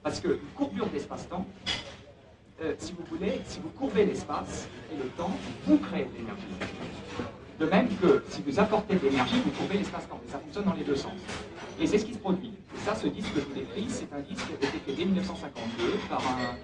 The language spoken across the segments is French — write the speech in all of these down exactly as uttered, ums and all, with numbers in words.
Parce qu'une courbure d'espace-temps, euh, si vous voulez, si vous courbez l'espace et le temps, vous créez de l'énergie. De même que si vous apportez de l'énergie, vous courbez l'espace-temps. Et ça fonctionne dans les deux sens. Et c'est ce qui se produit. Et ça, ce disque que je vous décris, c'est un disque qui a été fait dès mille neuf cent cinquante-deux par un,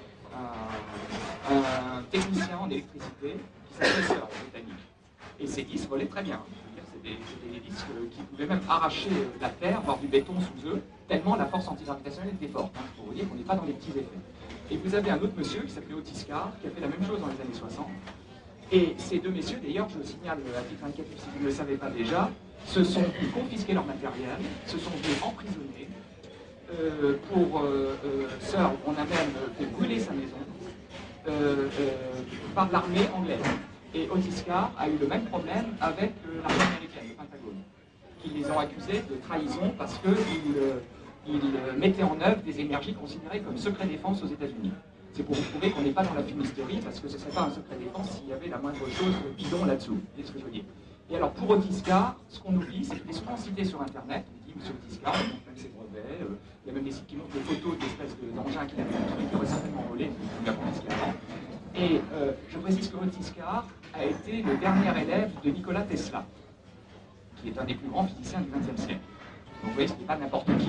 un, un technicien en électricité qui s'appelait Searle, britannique. Et ces disques volaient très bien. C'était des, des disques qui pouvaient même arracher la terre, voire du béton sous eux, tellement la force antigravitationnelle était forte. Hein, pour vous dire qu'on n'est pas dans les petits effets. Et vous avez un autre monsieur qui s'appelait Otis Carr, qui a fait la même chose dans les années soixante. Et ces deux messieurs, d'ailleurs, je le signale à titre indicatif si vous ne le savez pas déjà, se sont confisqués leur matériel, se sont vus emprisonnés. Euh, pour euh, euh, Searle, on a même fait brûler sa maison euh, euh, par l'armée anglaise. Et Otis Carr a eu le même problème avec euh, l'armée américaine, le Pentagone, qui les ont accusés de trahison parce qu'ils euh, ils mettaient en œuvre des énergies considérées comme secret défense aux États-Unis. C'est pour vous prouver qu'on n'est pas dans la fumisterie, parce que ce ne serait pas un secret défense s'il y avait la moindre chose bidon là-dessous. Vous voyez ce que je veux dire? Et alors pour Otis Carr, ce qu'on oublie, c'est qu'il est souvent cité sur Internet. On dit Monsieur Otis Carr, il montre même ses brevets. Euh, il y a même des sites qui montrent des photos d'espèces d'engins qu'il avait construits, qui auraient certainement volé, il l'a confisqué avant. Et euh, je précise que Otis Carr a été le dernier élève de Nikola Tesla, qui est un des plus grands physiciens du vingtième siècle. Donc vous voyez, ce n'est pas n'importe qui.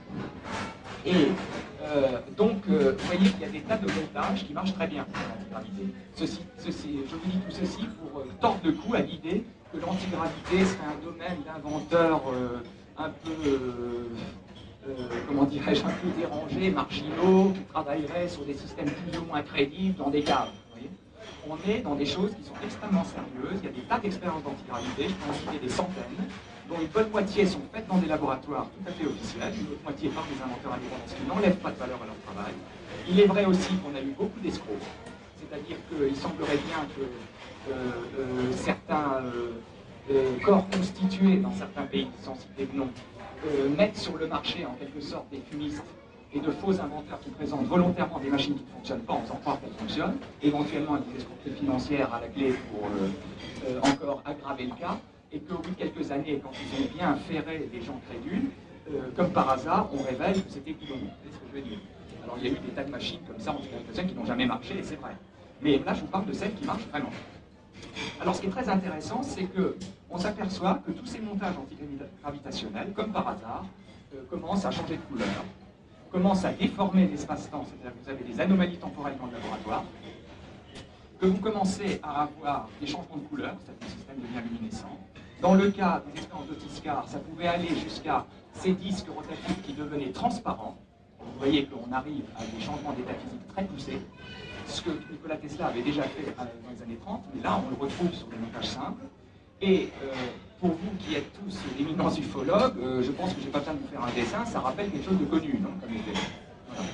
Et euh, donc, euh, vous voyez qu'il y a des tas de montages qui marchent très bien pour l'antigravité. Ceci, ceci, je vous dis tout ceci pour euh, tordre le cou à l'idée que l'antigravité serait un domaine d'inventeurs euh, un peu, euh, euh, comment dirais-je, un peu dérangés, marginaux, qui travailleraient sur des systèmes plus ou moins crédibles dans des caves. Vous voyez, on est dans des choses qui sont extrêmement sérieuses. Il y a des tas d'expériences d'antigravité, je peux en citer des centaines, dont une bonne moitié sont faites dans des laboratoires tout à fait officiels, une autre moitié par des inventeurs indépendants, ce qui n'enlève pas de valeur à leur travail. Il est vrai aussi qu'on a eu beaucoup d'escrocs, c'est-à-dire qu'il semblerait bien que euh, euh, certains euh, euh, corps constitués dans certains pays, sans citer de nom, euh, mettent sur le marché en quelque sorte des fumistes et de faux inventeurs qui présentent volontairement des machines qui ne fonctionnent pas en faisant croire qu'elles fonctionnent, éventuellement avec des escroqueries financières à la clé pour euh, euh, encore aggraver le cas. Et qu'au bout de quelques années, quand ils ont bien ferré des gens crédules, euh, comme par hasard, on révèle que c'était bidon. C'est ce que je veux dire. Alors il y a eu des tas de machines comme ça, en tout cas qui n'ont jamais marché, et c'est vrai. Mais là, je vous parle de celles qui marchent vraiment. Alors ce qui est très intéressant, c'est qu'on s'aperçoit que tous ces montages antigravitationnels, comme par hasard, euh, commencent à changer de couleur, commencent à déformer l'espace-temps, c'est-à-dire que vous avez des anomalies temporelles dans le laboratoire, que vous commencez à avoir des changements de couleur, c'est-à-dire que le système devient luminescent. Dans le cas des expériences d'Otis Carr, ça pouvait aller jusqu'à ces disques rotatifs qui devenaient transparents. Vous voyez qu'on arrive à des changements d'état physique très poussés, ce que Nikola Tesla avait déjà fait dans les années trente, mais là on le retrouve sur des montages simples. Et euh, pour vous qui êtes tous d'éminents ufologues, euh, je pense que je n'ai pas besoin de vous faire un dessin, ça rappelle quelque chose de connu, non, comme effet. Voilà.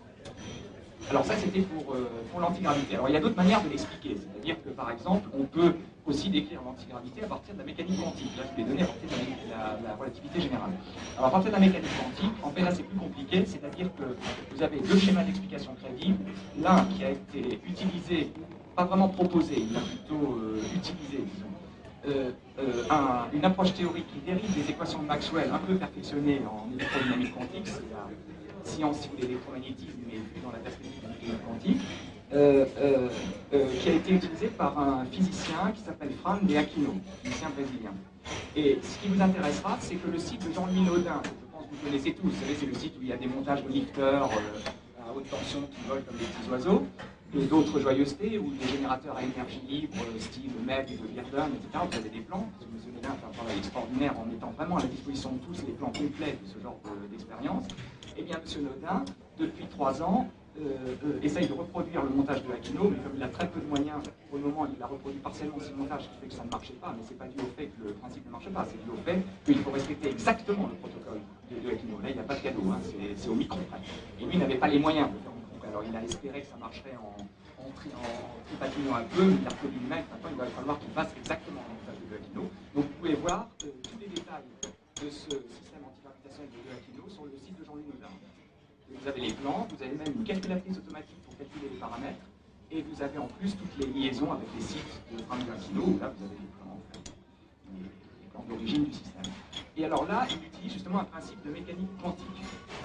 Alors ça c'était pour, euh, pour l'antigravité. Alors il y a d'autres manières de l'expliquer, c'est-à-dire que par exemple on peut aussi décrire l'antigravité à partir de la mécanique quantique. Là je vais donner à partir de la, la, la relativité générale. Alors à partir de la mécanique quantique, en fait là c'est plus compliqué, c'est-à-dire que vous avez deux schémas d'explication crédibles, l'un qui a été utilisé, pas vraiment proposé, il a plutôt euh, utilisé, disons, euh, euh, un, une approche théorique qui dérive des équations de Maxwell un peu perfectionnées en électrodynamique quantique, c'est la science, si vous voulez, l'électromagnétisme, mais vu dans la perspective de la mécanique quantique, euh, euh, euh, qui a été utilisé par un physicien qui s'appelle Fran de Aquino, physicien brésilien. Et ce qui vous intéressera, c'est que le site de Jean-Louis Naudin, je pense que vous connaissez tous, vous savez, c'est le site où il y a des montages de lifters euh, à haute tension qui volent comme des petits oiseaux, et d'autres joyeusetés, ou des générateurs à énergie libre, style M E G, de Virden, et cetera. Vous avez des plans, parce que M. Naudin fait un travail extraordinaire en mettant vraiment à la disposition de tous les plans complets de ce genre d'expérience. Eh bien, M. Naudin, depuis trois ans, euh, euh, essaye de reproduire le montage de Aquino, mais comme il a très peu de moyens, pour le moment, il a reproduit partiellement ce montage, ce qui fait que ça ne marchait pas, mais ce n'est pas dû au fait que le principe ne marche pas, c'est dû au fait qu'il faut respecter exactement le protocole de, de Aquino. Là, il n'y a pas de cadeau, hein, c'est au micron près. Et lui n'avait pas les moyens de faire au micron près. Alors, il a espéré que ça marcherait en, en, tri, en tripatinant un peu, mais il a reproduit le mec. Maintenant, il va falloir qu'il fasse exactement le montage de Aquino. Donc, vous pouvez voir euh, tous les détails de ce système antigravitationnel de Aquino sur le site de Jean-Louis Naudin. Vous avez les plans, vous avez même une calculatrice automatique pour calculer les paramètres, et vous avez en plus toutes les liaisons avec les sites de Frank Aquino, où là vous avez les plans, en fait, les, les plans d'origine du système. Et alors là, il utilise justement un principe de mécanique quantique.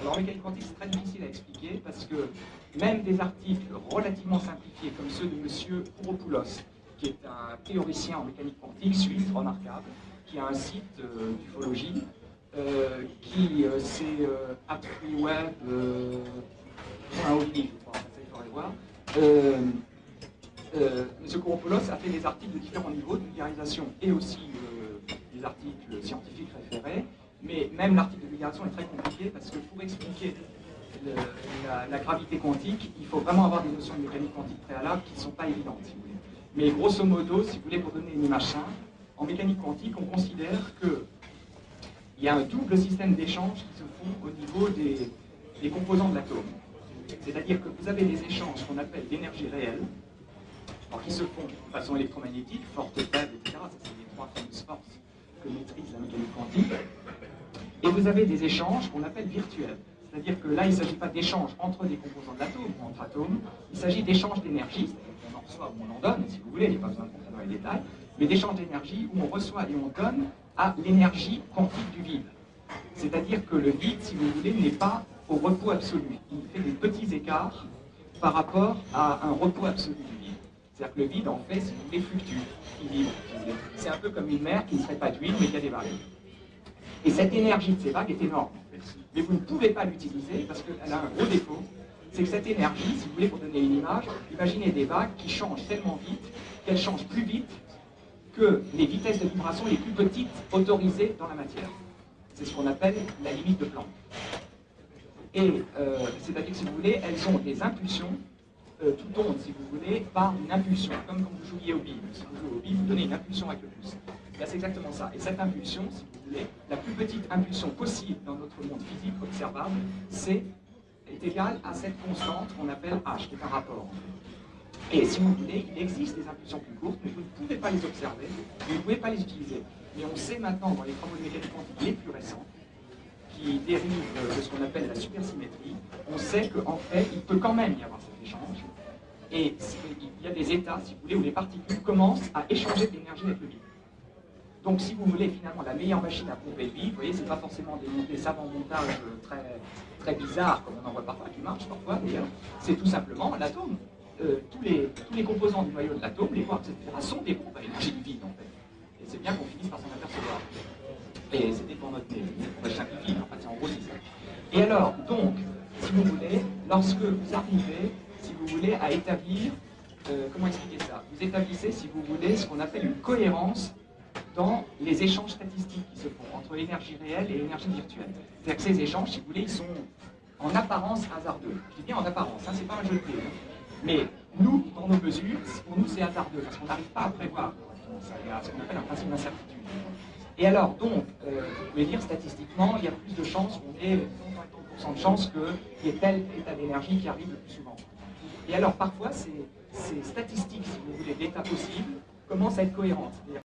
Alors en mécanique quantique, c'est très difficile à expliquer parce que même des articles relativement simplifiés comme ceux de M. Kouropoulos, qui est un théoricien en mécanique quantique suisse remarquable, qui a un site euh, d'ufologie, euh, qui euh, c'est euh, AppFreeWeb, euh, un ovni, je crois, ça il faudrait voir. Euh, euh, M. Kouropoulos a fait des articles de différents niveaux de vulgarisation et aussi euh, des articles scientifiques référés, mais même l'article de vulgarisation est très compliqué parce que pour expliquer le, la, la gravité quantique, il faut vraiment avoir des notions de mécanique quantique préalables qui ne sont pas évidentes, si vous voulez. Mais grosso modo, si vous voulez, pour donner une image simple, en mécanique quantique, on considère qu'il y a un double système d'échanges qui se font au niveau des, des composants de l'atome. C'est-à-dire que vous avez des échanges qu'on appelle d'énergie réelle, alors qui se font de façon électromagnétique, forte, faible, et cetera. Ça, c'est les trois fameuses forces que maîtrise la mécanique quantique. Et vous avez des échanges qu'on appelle virtuels. C'est-à-dire que là, il ne s'agit pas d'échanges entre des composants de l'atome ou entre atomes, il s'agit d'échanges d'énergie, c'est-à-dire qu'on en reçoit ou on en donne, si vous voulez, il n'y a pas besoin de rentrer dans les détails, mais d'échanges d'énergie où on reçoit et on donne à l'énergie quantique du vide. C'est-à-dire que le vide, si vous voulez, n'est pas au repos absolu. Il fait des petits écarts par rapport à un repos absolu du vide. C'est-à-dire que le vide, en fait, si vous voulez, fluctue, il vibre, si vous voulez. C'est un peu comme une mer qui ne serait pas d'huile, mais qui a des vagues. Et cette énergie de ces vagues est énorme. Mais vous ne pouvez pas l'utiliser parce qu'elle a un gros défaut. C'est que cette énergie, si vous voulez, pour donner une image, imaginez des vagues qui changent tellement vite qu'elles changent plus vite que les vitesses de vibration les plus petites autorisées dans la matière. C'est ce qu'on appelle la limite de Planck. Et euh, c'est-à-dire que, si vous voulez, elles ont des impulsions, euh, toute onde, si vous voulez, par une impulsion, comme quand vous jouiez au bille. Si vous jouez au bille, vous donnez une impulsion avec le pouce. Là, c'est exactement ça. Et cette impulsion, si vous voulez, la plus petite impulsion possible dans notre monde physique observable, c'est est égale à cette constante qu'on appelle H, qui est un rapport. Et si vous voulez, il existe des impulsions plus courtes, mais vous ne pouvez pas les observer, vous ne pouvez pas les utiliser. Mais on sait maintenant, dans les travaux de mécanique quantique les plus récents, qui dérivent de ce qu'on appelle la supersymétrie, on sait qu'en fait, il peut quand même y avoir cet échange. Et il y a des états, si vous voulez, où les particules commencent à échanger de l'énergie avec le vide. Donc, si vous voulez, finalement, la meilleure machine à pomper le vide, vous voyez, c'est pas forcément des, des savants montages très, très bizarres, comme on en voit parfois, qui marchent parfois, d'ailleurs. C'est tout simplement l'atome. Euh, tous, les, tous les composants du noyau de l'atome, les quarks, et cetera, sont des pompes à énergie du vide, en fait. Et c'est bien qu'on finisse par s'en apercevoir. Et c'était pour notre nez. On va simplifier, en fait, c'est en gros, c'est ça. Et alors, donc, si vous voulez, lorsque vous arrivez, si vous voulez, à établir, euh, comment expliquer ça? Vous établissez, si vous voulez, ce qu'on appelle une cohérence dans les échanges statistiques qui se font entre l'énergie réelle et l'énergie virtuelle. C'est-à-dire que ces échanges, si vous voulez, ils sont en apparence hasardeux. Je dis bien en apparence, hein, c'est pas un jeu de clés. Hein. Mais nous, dans nos mesures, pour nous, c'est hasardeux, parce qu'on n'arrive pas à prévoir. Il y a ce qu'on appelle un principe d'incertitude. Et alors, donc, euh, vous pouvez dire statistiquement, il y a plus de chances, on est cinquante pour cent de chances qu'il y ait tel état d'énergie qui arrive le plus souvent. Et alors, parfois, ces, ces statistiques, si vous voulez, d'états possibles, commencent à être cohérentes.